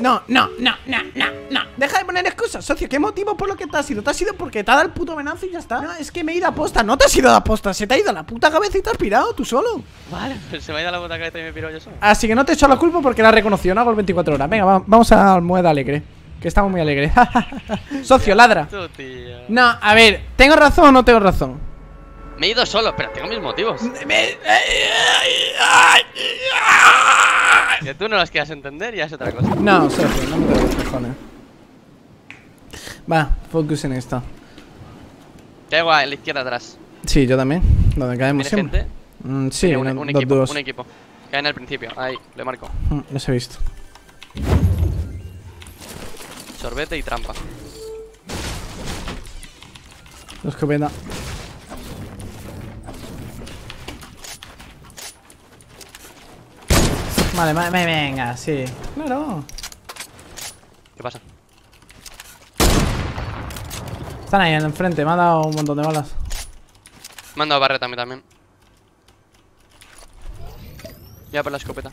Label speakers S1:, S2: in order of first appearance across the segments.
S1: No. Deja de poner excusas, socio. ¿Qué motivo por lo que te has ido? Te has ido porque te ha dado el puto venazo y ya está. No, es que me he ido a posta. No te has ido a posta, se te ha ido la puta cabeza y te has pirado tú solo.
S2: Vale, pues se me ha ido la puta cabeza y me piro yo solo.
S1: Así que no te echo la culpa porque la he reconocido. No hago el 24 horas. Venga, vamos a Almohada Alegre, que estamos muy alegres. Socio, ladra.
S2: Tú, tío.
S1: No, a ver, ¿tengo razón o no tengo razón?
S2: Me he ido solo, pero tengo mis motivos. Que tú no los quieras entender ya es otra cosa.
S1: No, socio, no me tengo los cojones. Va, focus en esto.
S2: Caigo a la izquierda atrás.
S1: Sí, yo también. Donde caemos
S2: ¿Tiene
S1: siempre.
S2: gente?
S1: Sí,
S2: Tiene
S1: dos
S2: equipo,
S1: dúos.
S2: un equipo. Caen al principio, ahí, le marco.
S1: Los he visto.
S2: Sorbete y trampa.
S1: Los escopeta. Vale, venga, sí. Claro.
S2: ¿Qué pasa?
S1: Están ahí en el frente, me ha dado un montón de balas.
S2: Me han dado barreta a mí también. Ya por la escopeta.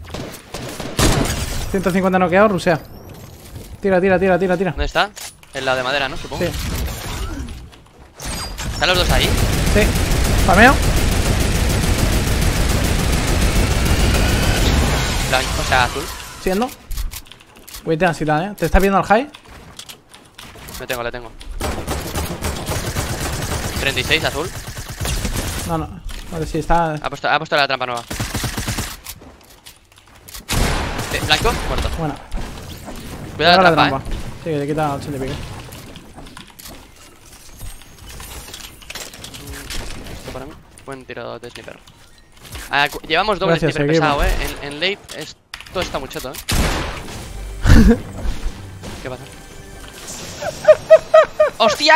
S1: 150 noqueados, rusea. Tira.
S2: ¿Dónde está? En la de madera, ¿no? Supongo.
S1: Sí.
S2: ¿Están los dos ahí?
S1: Sí. Farmeo.
S2: Blanco, o sea, azul.
S1: Siendo. Wait, ansiedad, ¿Te está viendo al high?
S2: Le tengo. 36, azul.
S1: No. Vale, sí, está.
S2: Ha puesto la trampa nueva. Blanco, muerto.
S1: Bueno.
S2: Cuidado la trampa,
S1: Sí, que te quita 80 y pico.
S2: Esto para mí. Buen tiro de sniper. Llevamos doble
S1: Gracias,
S2: sniper
S1: equipo.
S2: pesado, En late esto está muy cheto, ¿Qué pasa? ¡Hostia!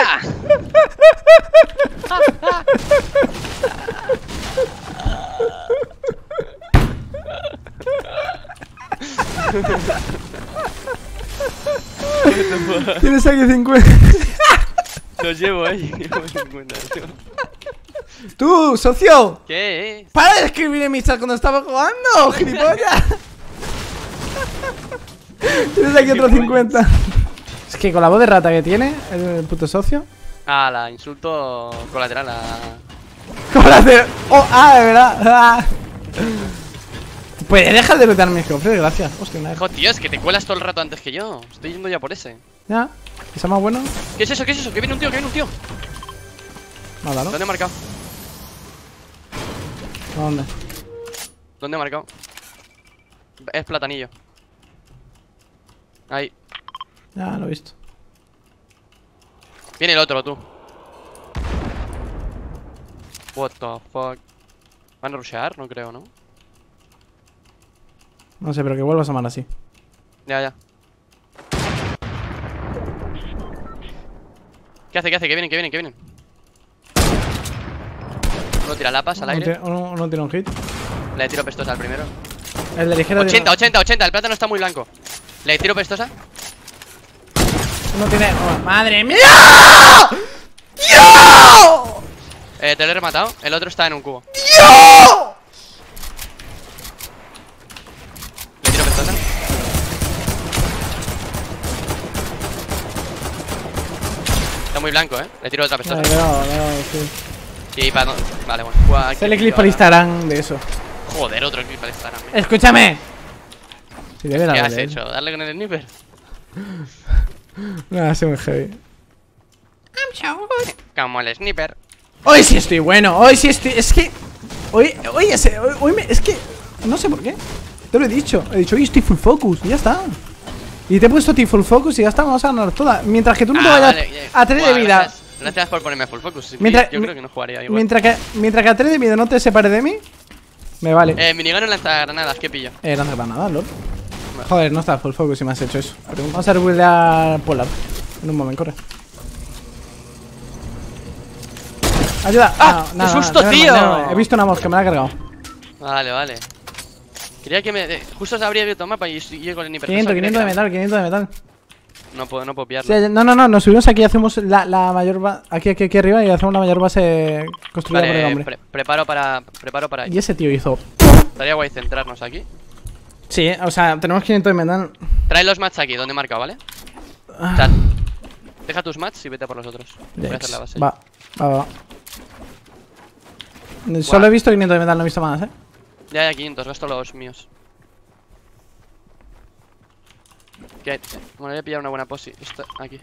S1: Tienes aquí 50.
S2: Los llevo, Llevo 50, tío.
S1: ¡Tú, socio!
S2: ¿Qué?
S1: ¡Para de escribir en mi chat cuando estaba jugando, gilipollas! Tienes aquí otro 50. Es que con la voz de rata que tiene el puto socio.
S2: Ah, la insulto colateral
S1: ¡Colateral! ¡Oh, de verdad! Pues deja de lootear mis cofres, gracias. Hostia, una
S2: Hijo, tío, es que te cuelas todo el rato antes que yo. Estoy yendo ya por ese.
S1: Ya, que sea más bueno.
S2: ¿Qué es eso? Que viene un tío,
S1: Nada, ¿no?
S2: ¿Dónde he marcado?
S1: ¿Dónde?
S2: ¿Dónde he marcado? Es platanillo. Ahí.
S1: Ya, lo he visto.
S2: Viene el otro, tú. What the fuck. ¿Van a rushear? No creo, ¿no?
S1: No sé, pero que vuelvas a mal así.
S2: Ya. ¿Qué hace? Que vienen. Uno tira lapas al aire.
S1: Uno tiene un hit.
S2: Le tiro pestosa al primero.
S1: El de ligero
S2: 80. El plátano está muy blanco. Le tiro pestosa.
S1: Uno tiene... Oh, ¡madre mía! ¡Yo!
S2: Te lo he rematado. El otro está en un cubo.
S1: ¡Yo!
S2: Le tiro pestosa. Está muy blanco, Le tiro otra pestosa.
S1: Sí.
S2: Sí, para no... Vale, bueno.
S1: Sale clip para Instagram de eso.
S2: Joder, otro clip para Instagram.
S1: ¡Escúchame! Si debe
S2: ¿Qué
S1: darle.
S2: has hecho? ¿Darle con el sniper?
S1: No, ha sido muy heavy.
S2: Como el sniper.
S1: Hoy sí estoy bueno, hoy sí estoy... Es que... Hoy es que... No sé por qué. Te lo he dicho. He dicho, hoy estoy full focus. Y ya está. Y te he puesto a ti full focus y ya está. Vamos a ganar todas. Mientras que tú no te vayas a 3 de vida.
S2: Gracias por ponerme full focus.
S1: Mientras,
S2: yo creo que no jugaría igual.
S1: Mientras que a 3 de vida no te separes de mí, me vale.
S2: Minigun en lanzagranadas, ¿qué pillo?
S1: Lanzagranadas, lol. Joder, no está full focus si me has hecho eso. Vamos a rebuildear Polar. En un momento, corre. ¡Ayuda!
S2: ¡Ah! ¡Qué susto, tío!
S1: He visto una mosca, me la ha cargado.
S2: Vale. Quería que me... Justo se habría abierto el mapa y llego con el sniper.
S1: 500 de metal, 500 de metal.
S2: No puedo pillarlo.
S1: Sí, no, nos subimos aquí y hacemos la mayor base. Aquí arriba y hacemos la mayor base construida por el hombre.
S2: Preparo para
S1: Y ese tío hizo.
S2: Estaría guay centrarnos aquí.
S1: Sí, o sea, tenemos 500 de metal.
S2: Trae los mats aquí, donde he marcado, ¿vale?
S1: Ah.
S2: Chat. Deja tus mats y vete por los otros. Voy a hacer la base.
S1: Va. Solo he visto 500 de metal, no he visto más,
S2: Ya, 500, gasto los míos. Que bueno, voy a pillar una buena posi. Está aquí.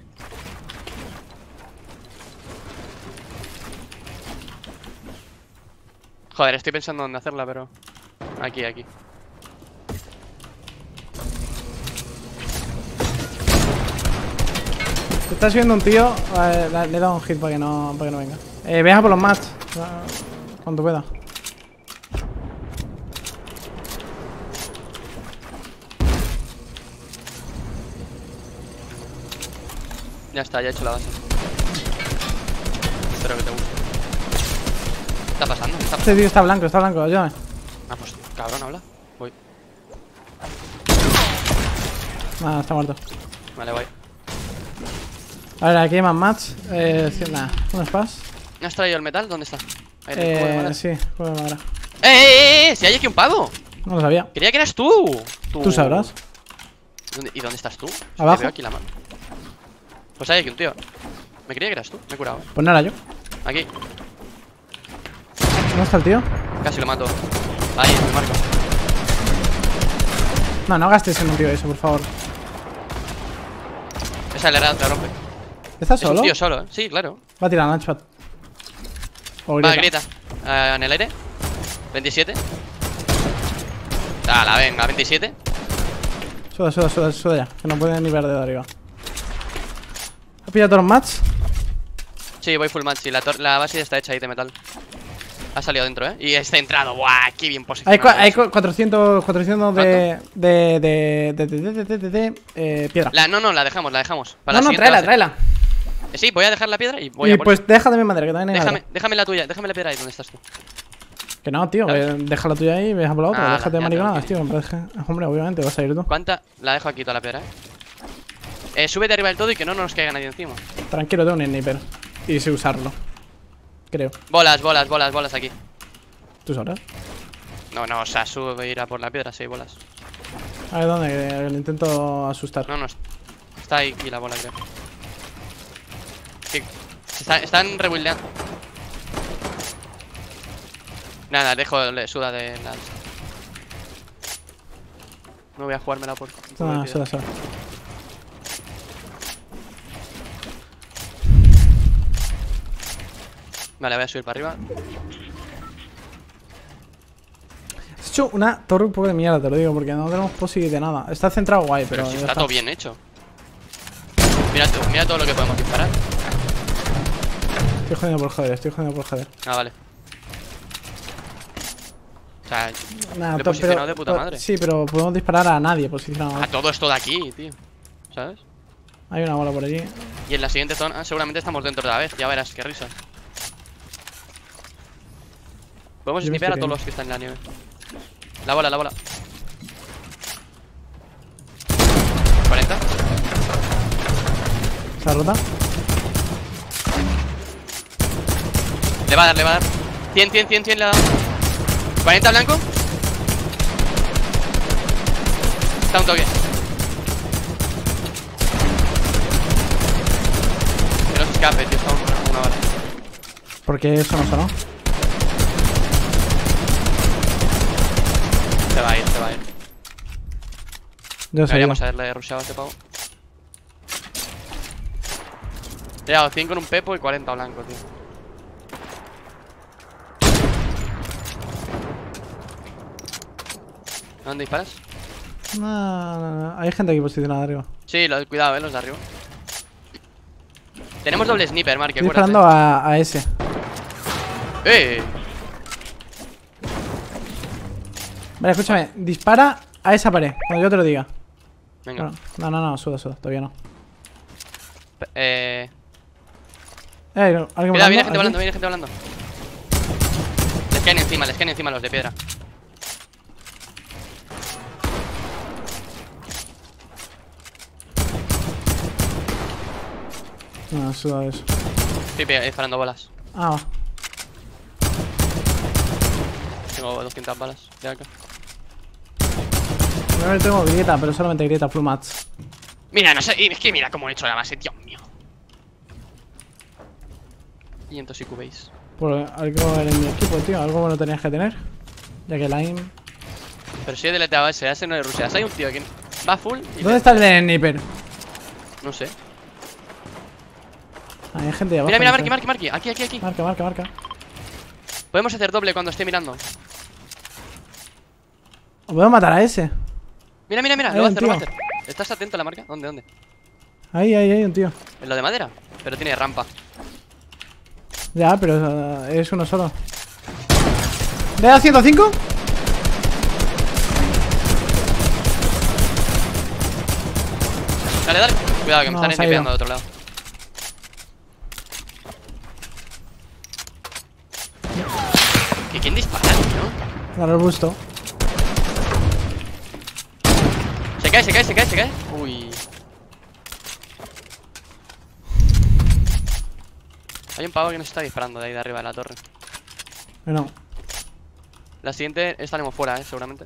S2: Joder, estoy pensando dónde hacerla, pero... Aquí.
S1: Te está subiendo un tío. Le he dado un hit para que no venga. Veja por los mats. Cuando pueda.
S2: Ya está, ya he hecho la base. Espero que te guste. ¿Qué está pasando?
S1: Este tío está blanco, ayúdame.
S2: Ah, pues cabrón, habla. Voy.
S1: Nada, está muerto.
S2: Vale, voy.
S1: A ver, aquí hay más mats. Nada, un spas.
S2: ¿No has traído el metal? ¿Dónde está? Ahí, el cubo de madera.
S1: Sí, cubo de madera.
S2: Si hay aquí un pavo.
S1: No lo sabía.
S2: Creía que eras tú.
S1: Tú sabrás.
S2: ¿Y dónde estás tú?
S1: Abajo.
S2: Te veo aquí la mano. Pues hay aquí un tío. Me creía que eras tú, me he curado.
S1: Pues no era yo.
S2: Aquí,
S1: ¿Dónde está el tío?
S2: casi lo mato. Ahí, me marco.
S1: No gastes en un tío eso, por favor.
S2: Esa le rompe.
S1: ¿Estás
S2: Es un
S1: solo?
S2: tío solo, Sí, claro.
S1: Va a tirar launchpad. O
S2: Va,
S1: grieta.
S2: grita. En el aire. 27. Dale, venga, 27.
S1: Suda ya. Que no puede ni ver de arriba. ¿Has pillado todos los mats?
S2: Sí, voy full match. Y la base ya está hecha ahí de metal. Ha salido dentro, Y está entrado. ¡Buah! ¡Qué bien posicionado!
S1: Hay 400 de piedra.
S2: No, la dejamos. Para la
S1: No,
S2: siguiente base.
S1: tráela.
S2: Sí, voy a dejar la piedra y voy
S1: Y
S2: a por
S1: pues deja de mi madera, que también hay madera.
S2: Déjame la tuya, déjame la piedra ahí donde estás tú.
S1: Que no, tío, deja la tuya ahí y deja por la otra.
S2: Ah,
S1: Déjate de
S2: ya
S1: mariconadas,
S2: tengo
S1: tío. Hombre, obviamente vas a ir tú.
S2: ¿Cuánta? La dejo aquí toda la piedra, súbete arriba del todo y que no nos caiga nadie encima.
S1: Tranquilo, tengo un sniper. Y sé usarlo. Creo.
S2: Bolas aquí.
S1: ¿Tú sabrás?
S2: No, o sea, sube ir a por la piedra, sí, bolas.
S1: A ver, ¿dónde? Que le intento asustar.
S2: No, está ahí la bola, creo. Están rebuildeando. Nada, le suda de la... No voy a jugármela por...
S1: No, suda.
S2: Vale, voy a subir para arriba.
S1: Has hecho una torre un poco de mierda, te lo digo, porque no tenemos posi de nada. Está centrado guay, pero
S2: si
S1: ya
S2: está todo bien hecho. Mira todo lo que podemos disparar.
S1: Estoy jodiendo por joder.
S2: Ah, vale. O sea,
S1: Nada,
S2: lo he posicionado de puta madre.
S1: Sí, pero podemos disparar a nadie posicionado.
S2: A todo esto de aquí, tío. ¿Sabes?
S1: Hay una bola por allí.
S2: Y en la siguiente zona seguramente estamos dentro de la vez. Ya verás, qué risa. Podemos
S1: Yo me
S2: snipear a
S1: estoy
S2: todos los que están en la nieve. La bola. 40.
S1: ¿Está rota?
S2: Le va a dar. 100 le ha dado. 40 blanco. Está un toque. Que no se escape, tío. Está una bala.
S1: ¿Por qué eso no sonó?
S2: Se va a ir.
S1: Yo sé.
S2: Deberíamos haberle rusheado a este pavo. He dado 100 con un pepo y 40 blanco, tío. ¿Dónde disparas?
S1: No. Hay gente aquí posicionada arriba.
S2: Sí, cuidado, los de arriba. Tenemos doble sniper, Mark,
S1: Estoy disparando a ese. Vale, escúchame. Dispara a esa pared, cuando yo te lo diga.
S2: Venga.
S1: Bueno, no, suda, todavía no. ¿Alguien
S2: Mira, viene
S1: volando?
S2: gente volando. Les caen encima los de piedra.
S1: No, suda eso.
S2: Estoy disparando balas.
S1: Va.
S2: Tengo 200 balas de acá.
S1: No tengo grieta, pero solamente grieta, full match.
S2: Mira, no sé, es que mira cómo he hecho la base, Dios mío. 500 IQ base.
S1: Pues algo en mi equipo, tío. Algo bueno tenías que tener. Ya que Lime.
S2: Pero si he deleteado ese no es Rusia. Hay un tío que va full y
S1: ¿Dónde está el de Sniper?
S2: no sé.
S1: Hay gente de abajo.
S2: Mira, mira,
S1: no sé.
S2: Marky. Aquí.
S1: Marca.
S2: Podemos hacer doble cuando esté mirando.
S1: O puedo matar a ese.
S2: Mira,
S1: Hay
S2: lo va a
S1: un
S2: hacer, lo va a
S1: tío.
S2: hacer. ¿Estás atento a la marca? ¿Dónde?
S1: Ahí hay un tío.
S2: En lo de madera. Pero tiene rampa.
S1: Ya, pero es uno solo. ¿Le da 105?
S2: Dale. Cuidado, que me
S1: No,
S2: están
S1: se ha ido.
S2: snipeando de otro lado. ¿Quién dispara, tío?
S1: Claro, el busto.
S2: Se cae. Uy. Hay un pavo que nos está disparando de ahí de arriba de la torre.
S1: Bueno,
S2: La siguiente estaremos fuera, seguramente.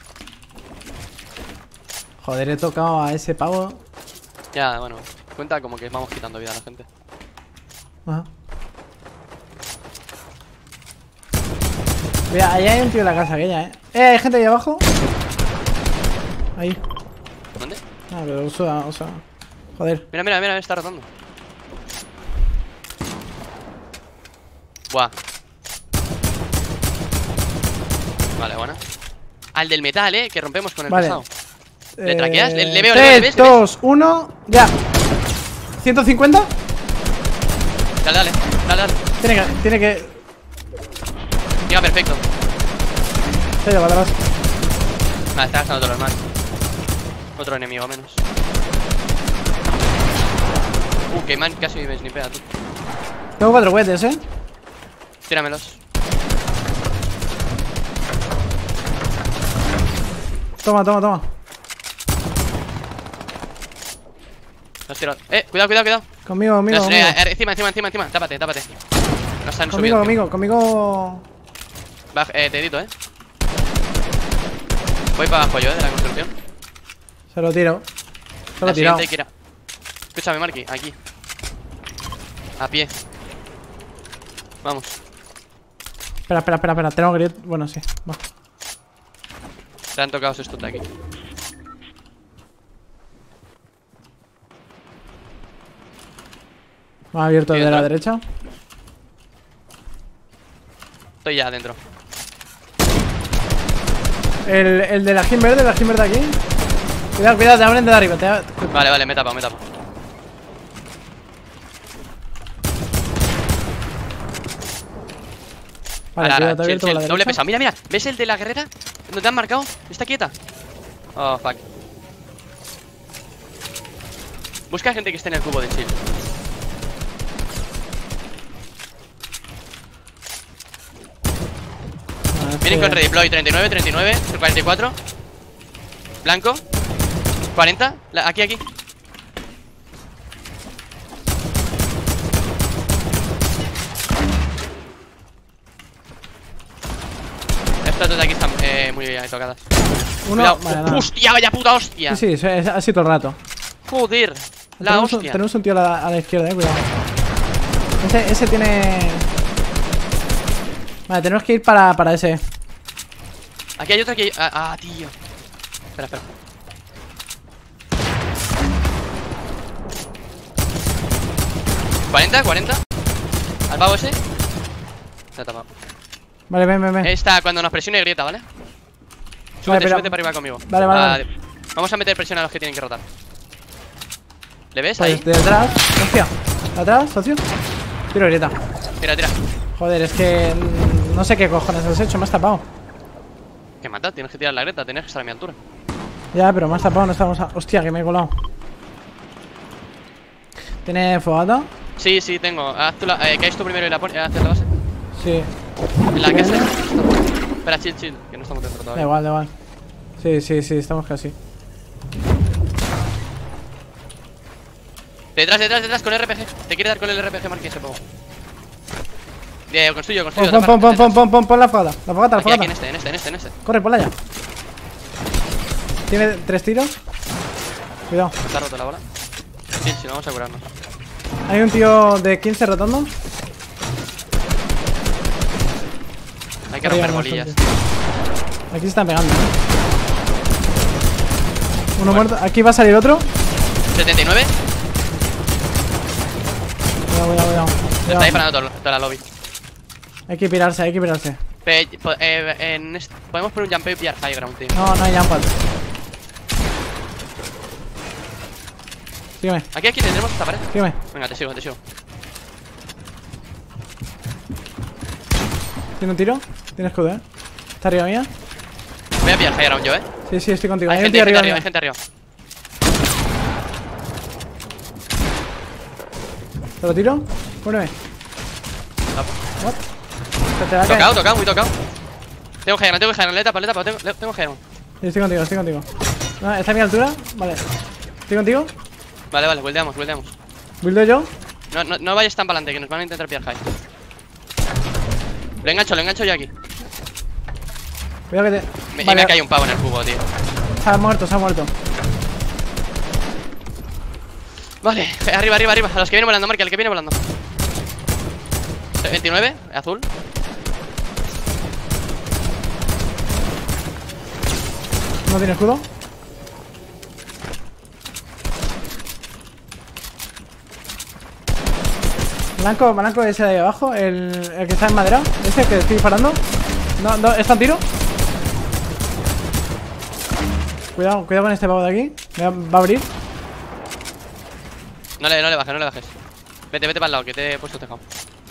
S1: joder, he tocado a ese pavo.
S2: Ya, bueno. Cuenta como que vamos quitando vida a la gente.
S1: Ajá. Mira, ahí hay un tío en la casa aquella, hay gente ahí abajo. Ahí.
S2: ¿Dónde?
S1: Ah, pero usa. Joder.
S2: Mira, está rotando. Buah. Vale, buena. Al del metal, que rompemos con el
S1: Vale.
S2: pesado. ¿Le traqueas? Le veo,
S1: 3, 2, 1, ya. 150.
S2: Dale.
S1: Tiene que.
S2: Llega perfecto.
S1: Se lleva atrás.
S2: Vale, está gastando todos los más. Otro enemigo menos. Que man casi me snipea, tú.
S1: Tengo 4 cohetes,
S2: Tíramelos.
S1: Toma.
S2: Los tiro. Cuidado.
S1: Conmigo.
S2: Encima. Tápate. Nos han subido.
S1: Conmigo.
S2: Te edito, Voy para abajo yo, de la construcción.
S1: Se lo tiro. Se lo
S2: La
S1: he tirado.
S2: siguiente hay que ir a... Escúchame, Marky, aquí. A pie. Vamos.
S1: Espera. Tengo que ir. Bueno, sí. Va.
S2: Te han tocado estos de aquí.
S1: Me ha abierto
S2: ¿Y
S1: de la
S2: dentro?
S1: derecha.
S2: Estoy ya adentro.
S1: El de la skin verde aquí. Cuidado, te abren de arriba.
S2: Vale, me tapa.
S1: Vale, cuidado, te ha abierto por la
S2: Doble
S1: derecha.
S2: pesado. Mira. ¿Ves el de la guerrera? ¿Dónde te han marcado? Está quieta. Oh, fuck. Busca gente que esté en el cubo de chill. Vienen con redeploy 39, 44. Blanco. 40. Aquí. Estas dos de aquí están muy bien tocadas.
S1: Uno.
S2: Cuidado.
S1: Vale, nada.
S2: ¡Hostia, vaya puta hostia!
S1: Sí, es así todo el rato.
S2: Joder. La hostia.
S1: Tenemos un tío a la izquierda, cuidado. Ese tiene. Vale, tenemos que ir para ese.
S2: Aquí hay otro que... tío. Espera. ¿40? ¿Al pavo ese? Se ha tapado.
S1: Vale, ven.
S2: Esta, cuando nos presione grieta, ¿vale?
S1: Vale,
S2: Súbete para arriba conmigo.
S1: Vale.
S2: Vamos a meter presión a los que tienen que rotar. ¿Le ves
S1: Pues
S2: ahí?
S1: de atrás. Hostia. ¿De atrás, socio? Tiro grieta.
S2: Tira.
S1: Joder, es que. No sé qué cojones has hecho, me has tapado.
S2: ¿Qué mata? Tienes que tirar la grieta, tienes que estar a mi altura.
S1: Ya, pero me has tapado, no estamos a. Hostia, que me he colado. ¿Tiene fogata?
S2: Sí, tengo. Caes tú primero y la pones. ¿Haces la base?
S1: Sí.
S2: En la casa. Espera, chill, que no estamos dentro
S1: Da
S2: todavía.
S1: igual. Sí, estamos casi.
S2: Detrás con RPG. Te quiere dar con el RPG, Marqués, ese pavo. Construyo.
S1: Pon la fogata. La fogata.
S2: Aquí, en este.
S1: Corre, ponla ya. Tiene 3 tiros. Cuidado.
S2: Está roto la bola. Sí, sí, vamos a curarnos.
S1: Hay un tío de 15 rotando.
S2: Hay que
S1: Arriba,
S2: romper
S1: más
S2: bolillas.
S1: gente. Aquí se están pegando, Uno muerto. Aquí va a salir otro.
S2: 79.
S1: Cuidado.
S2: Se está disparando toda la lobby.
S1: Hay que pirarse, hay que pirarse.
S2: Podemos poner un jump y pillar high ground, tío.
S1: No hay jump pad. Sígueme,
S2: Aquí tendremos esta pared.
S1: sígueme.
S2: Venga, te sigo.
S1: ¿Tiene un tiro? ¿Tienes escudo, Está arriba mía.
S2: Voy a pillar high ground yo,
S1: Sí, estoy contigo.
S2: Hay
S1: un
S2: gente
S1: tío
S2: arriba,
S1: mío.
S2: hay gente arriba.
S1: ¿Te lo tiro? Cúbreme. What? Te va a caer.
S2: Tocado, muy tocado. Tengo high ground, le tapa, tengo high ground.
S1: Sí, estoy contigo. No, ¿está a mi altura? Vale. ¿Estoy contigo?
S2: Vale, buildeamos.
S1: ¿Buildo yo?
S2: No vayas tan para adelante, que nos van a intentar pillar high. Lo engancho yo aquí.
S1: Cuidado que te...
S2: Y me ha caído un pavo en el cubo, tío.
S1: Se ha muerto.
S2: Vale, arriba. A los que vienen volando, marca, el que viene volando. 29, azul.
S1: ¿No tiene escudo? Blanco ese de ahí abajo, el que está en madera, ese que estoy disparando. No, ¿está en tiro? Cuidado con este pavo de aquí. Va a abrir.
S2: No le bajes. Vete para el lado, que te he puesto tejado.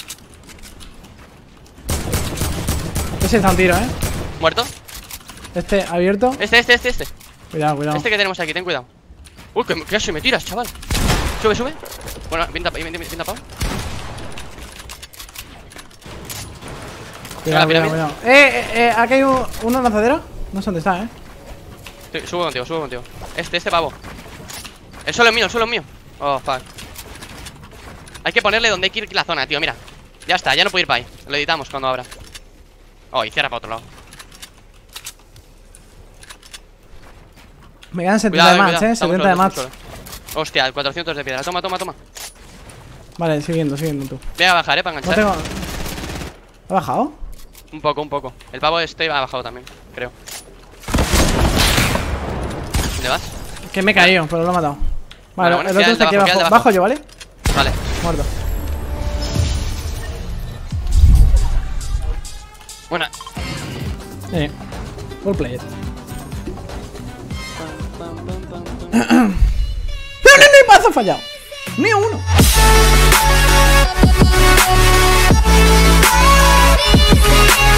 S1: Ese está en tiro,
S2: ¿Muerto?
S1: Este abierto.
S2: Este.
S1: Cuidado.
S2: Este que tenemos aquí, ten cuidado. Uy, que casi me tiras, chaval. Sube. Bueno, pinta pavo.
S1: Cuidado. Aquí hay una lanzadera. No sé dónde está,
S2: Subo contigo. Este pavo. El suelo es mío. Oh, fuck. Hay que ponerle donde hay que ir la zona, tío, mira. Ya está, ya no puedo ir para ahí. Lo editamos cuando abra. Oh, y cierra para otro lado.
S1: Me quedan 70 de match,
S2: Estamos
S1: 70 de match.
S2: solos. Hostia, 400 de piedra. Toma.
S1: Vale, siguiendo tú.
S2: Voy a bajar, para
S1: No
S2: enganchar.
S1: tengo... ¿Ha bajado?
S2: Un poco. El pavo este ha bajado también, creo. ¿Dónde vas?
S1: Que me he caído, pero lo he matado. Vale,
S2: Bueno,
S1: el otro está aquí
S2: queda el de
S1: abajo.
S2: abajo.
S1: Bajo yo, ¿vale?
S2: Vale.
S1: Muerto.
S2: Bueno.
S1: Full play. ¡Pero que no hay mazo fallado! ¡Ni uno!